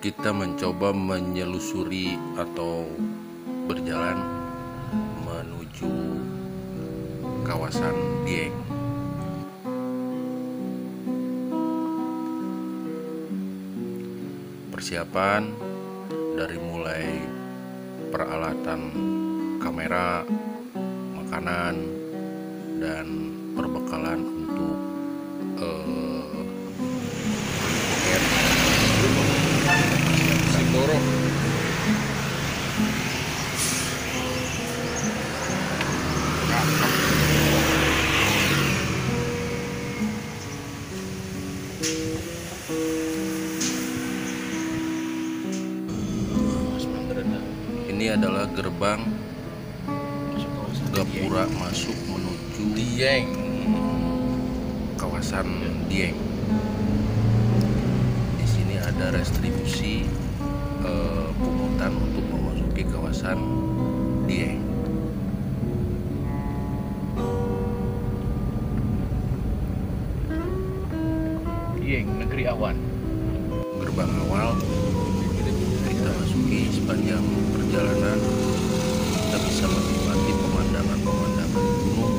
kita mencoba menyelusuri atau berjalan menuju kawasan Dieng. Persiapan dari mulai peralatan kamera, makanan, dan perbekalan untuk Sindoro. Ini adalah gerbang gapura masuk menuju Dieng, kawasan Dieng. Di sini ada restribusi pungutan untuk memasuki kawasan Dieng. Dieng, negeri awan. Gerbang awal kita masuki. Sepanjang perjalanan kita bisa menikmati pemandangan gunung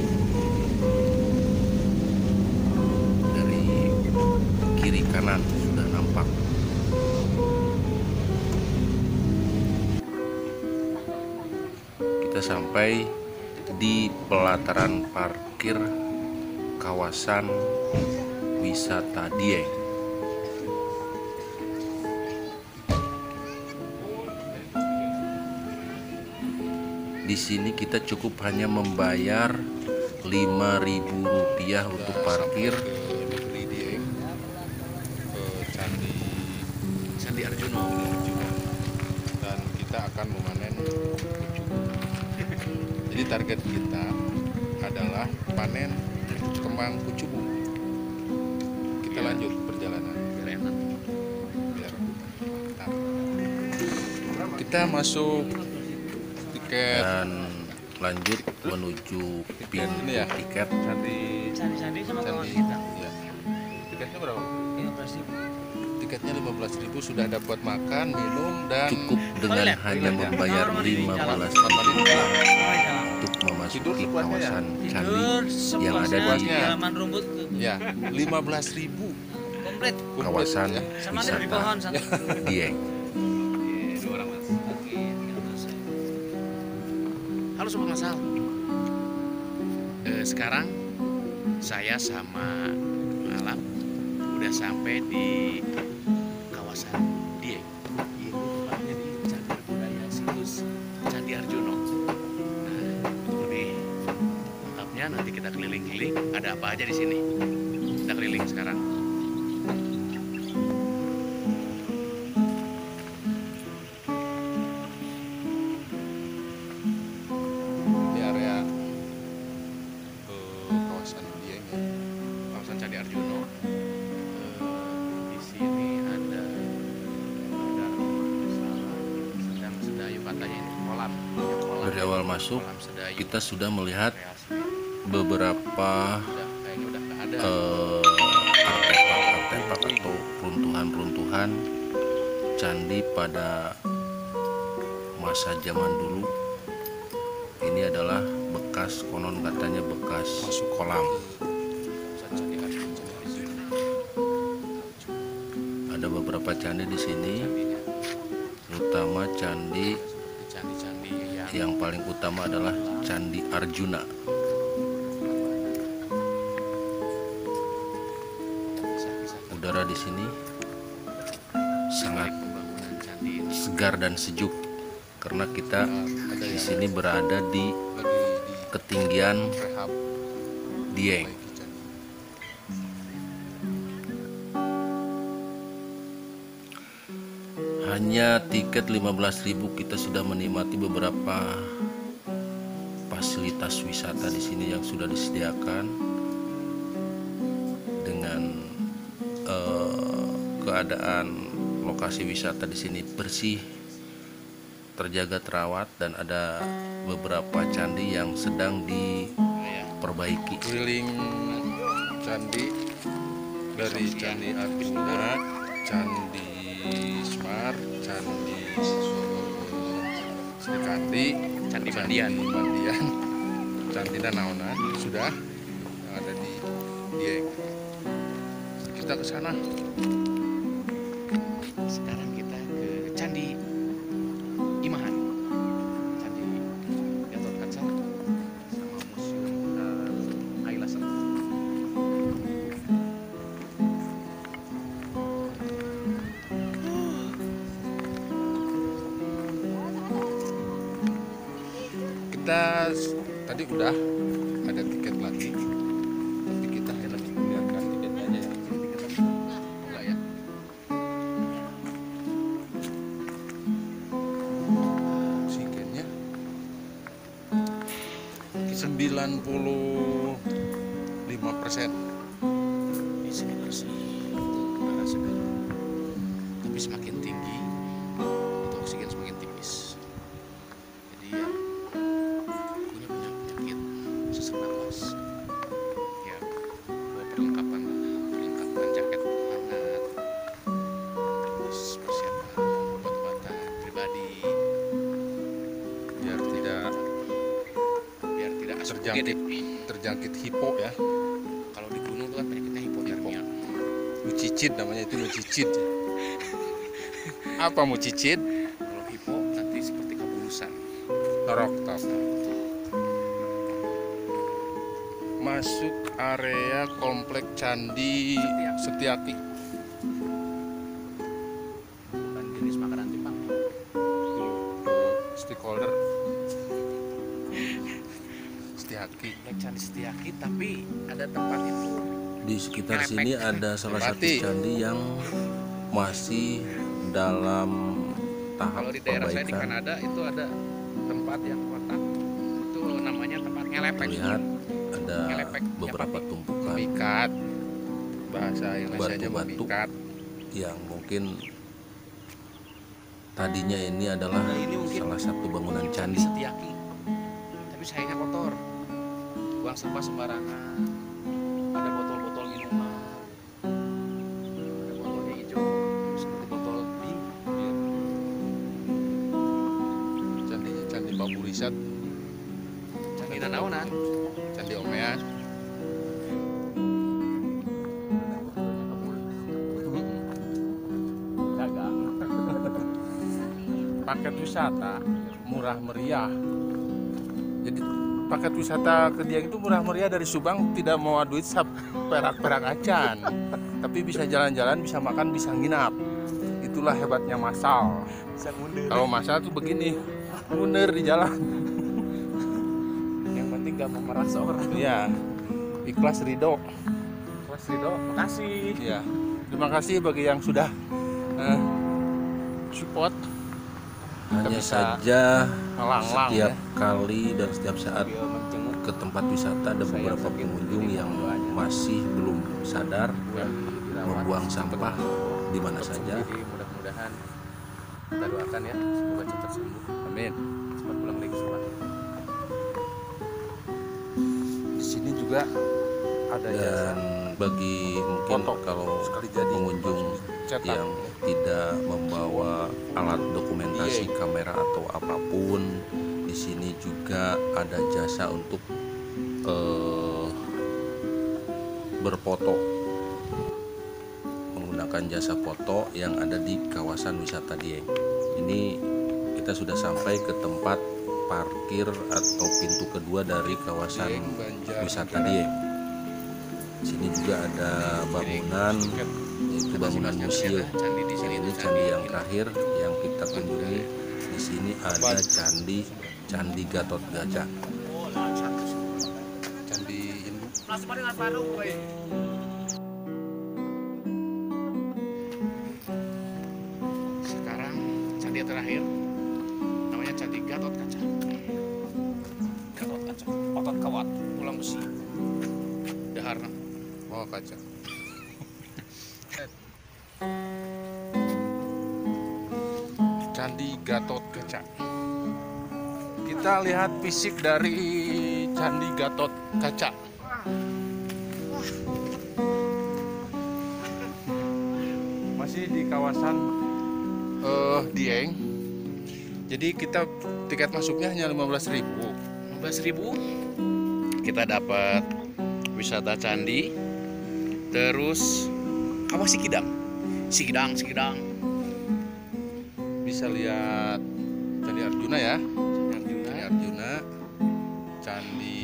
dari kiri kanan sudah nampak. Kita sampai di pelataran parkir kawasan wisata Dieng. Di sini kita cukup hanya membayar Rp5.000 untuk parkir. Negeri Dieng, Candi Arjuna, dan kita akan memanen kucubu. Jadi target kita adalah panen kembang kucubu. Kita lanjut perjalanan. Biar mantap. Kita masuk tiket Dan lanjut menuju pintu ini ya, tiket. Candi sama kawan Candi. kita. Ya. Tiketnya berapa? 15.000. Tiketnya 15.000, sudah dapat makan, minum, dan Cukup dengan hanya membayar Rp15.000 untuk memasuki kawasan candi Tidur yang ada di sepuasnya. halaman rumput ya 15.000 komplit kawasan ya. sama di pohon wisata satu. Dieng. Dua orang mas. Oke, tinggal selesai. Halo Sobat Masal. Sekarang saya sama Alam udah sampai di kawasan Dieng. Ini tepatnya di Cagar Budaya situs Candi Arjuna. Nah, untuk lebih lengkapnya nanti kita keliling-keliling. Ada apa aja di sini? Kita keliling sekarang. di area kawasan Dieng ya. Kawasan Candi Arjuna. Di sini ada sedang sedayu, katanya ini kolam. Dari awal masuk Kolam sedayu. kita sudah melihat Kreasi. beberapa Kayaknya udah nggak ada. artefak atau runtuhan candi pada masa zaman dulu. Ini adalah bekas, konon katanya bekas Masuk kolam. kawasan Candi Arjuna di sini. Ada beberapa candi di sini, Candinya. terutama candi Seperti candi-candi yang yang paling utama adalah Candi Arjuna. kisah-kisah Udara di sini sangat pembangunan candi ini. segar dan sejuk karena kita Ada di yang sini berada di lagi di ketinggian rehab Dieng. perbaiki candi. Hanya tiket 15.000 kita sudah menikmati beberapa fasilitas wisata di sini yang sudah disediakan dengan keadaan lokasi wisata di sini bersih, terjaga, terawat, dan ada beberapa candi yang sedang diperbaiki. Keliling candi dari Candi Arjuna, Candi Candi Semar, Candi Srikandi, Candi Mandian. Candi Danaonan sudah yang ada di Dieng. Kita ke sana. Sekarang kita ke Candi Imahan, Candi Gatot Kaca sama Museum Kailasan. Kita tadi udah ada tiket lagi, tapi kita hanya lebih melihatkan tiketnya aja ya. Enggak ya? Oksigennya 95%. Di sini bersih, udara segar. Tapi semakin tinggi, itu oksigen semakin tipis. Jadi yang punya penyakit sesak napas, ya bawa perlengkapan jaket hangat, terus persiapan obat-obatan pribadi, Biar tidak biar tidak asap terjangkit UGD. terjangkit hipo ya. Kalau di gunung itu kan penyakitnya hipotermia. Mucicit namanya, itu mucicit. Apa mucicit? Kalau hipo nanti seperti kabulusan. Norok top. Masuk area komplek Candi Setiaki. Bukan jenis makanan Jepang. Stakeholder Setiaki. Komplek Candi Setiaki, tapi ada tempat itu. Di sekitar sini ada salah satu Bati. candi yang masih dalam tahap Kalau di daerah saya di perbaikan. Kanada itu ada tempat yang kotak. Itu namanya tempat ngelepek. Terlihat ada Ngelepek. beberapa tumpukan Memikat. Bahasa Indonesianya Batu-batu. memikat. yang mungkin tadinya ini adalah salah satu bangunan Candi candi. Setiaki. Tapi sayangnya kotor. Buang sampah sembarangan. Ada botol-botol minuman. Ada botolnya hijau seperti botol bir. Candinya Candi Bambu Riset. Candi Danaonan. Candi Omean. Paket wisata murah meriah. Jadi paket wisata ke Dieng itu murah meriah, dari Subang tidak mau duit perak-perak acan. Tapi bisa jalan-jalan, bisa makan, bisa nginap. Itulah hebatnya Masal. Kalau Masal tuh begini, mundur di jalan. Yang penting gak memeras orang. Iya, ikhlas ridho. Mas Rido, makasih. Ya, terima kasih bagi yang sudah support. Hanya bisa saja ngelang-lang setiap ya. kali dan setiap saat Sambil menjenguk ke tempat wisata ada beberapa pengunjung yang masih belum sadar membuang sampah di mana saja. Jadi mudah-mudahan kita doakan ya, semoga cepat sembuh, Amin. cepat pulang lagi ke rumah. Di sini juga ada jasa Dan bagi mungkin Foto. kalau Sekali jadi. pengunjung cetak. yang tidak membawa alat dokumentasi Iya. kamera atau apapun, di sini juga ada jasa untuk berfoto, menggunakan jasa foto yang ada di kawasan wisata Dieng. Ini kita sudah sampai ke tempat parkir atau pintu kedua dari kawasan Dieng, Banjar, wisata Dieng. Di sini juga ada bangunan, yaitu bangunan museum. Candi di sini Ini itu candi yang terakhir yang kita kunjungi. Di sini ada Candi Gatot Kaca. Candi Hindu. Sekarang candi yang terakhir namanya Candi Gatot Kaca. Gatot Kaca, otot kawat, tulang besi, daharna. Oh, kaca. Candi Gatot Kaca. Kita lihat fisik dari Candi Gatot Kaca. Masih di kawasan Dieng. Jadi kita tiket masuknya hanya 15.000. 15.000 kita dapat wisata candi, terus Kawah Sikidang. Sikidang. Bisa lihat Candi Arjuna ya. Candi Arjuna, Candi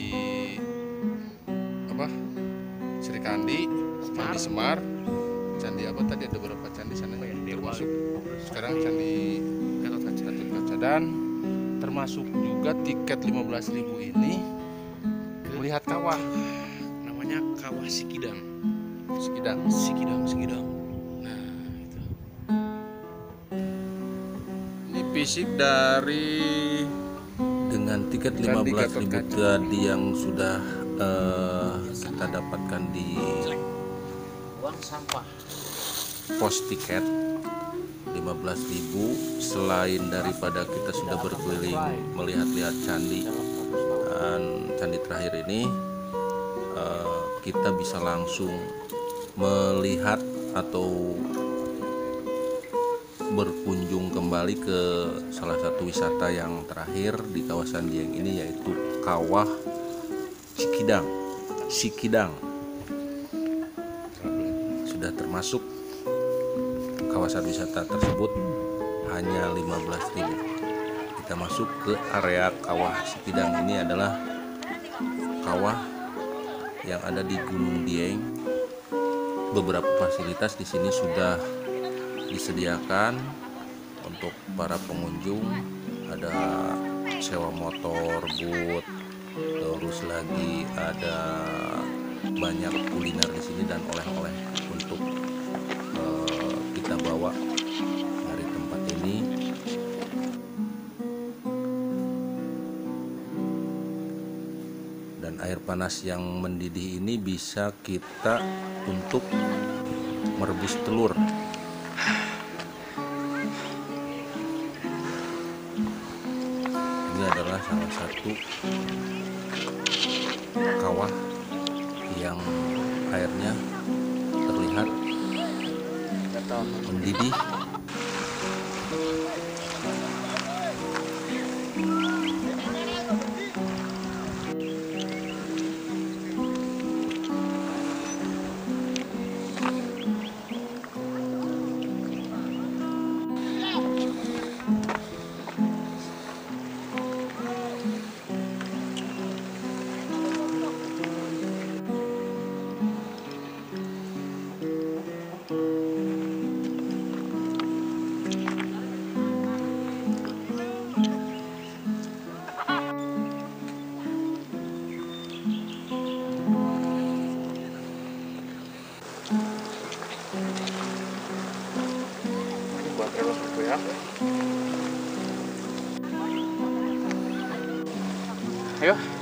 apa? Sri Kandi, Candi Semar, Candi apa tadi, ada beberapa candi sana ya. Termasuk sekarang Candi Gatot Kaca, dan termasuk juga tiket 15.000 ini melihat kawah. Namanya Kawah Sikidang. Sikidang. Nah, itu. Ini fisik dari Dengan tiket Candi 15.000 Gatot Kaca. tadi yang sudah kita dapatkan di Uang sampah. pos tiket 15.000, selain daripada kita sudah berkeliling melihat-lihat candi dan candi terakhir ini, kita bisa langsung melihat atau berkunjung kembali ke salah satu wisata yang terakhir di kawasan Dieng ini, yaitu Kawah Sikidang. Sudah termasuk kawasan wisata tersebut hanya 15.000. Kita masuk ke area Kawah Sikidang. Ini adalah kawah yang ada di Gunung Dieng. Beberapa fasilitas di sini sudah disediakan untuk para pengunjung. Ada sewa motor, boot, terus lagi ada banyak kuliner di sini dan oleh-oleh untuk kita bawa dari tempat ini. Dan air panas yang mendidih ini bisa kita untuk merebus telur. Ini adalah salah satu kawah yang airnya terlihat mendidih. Ayo,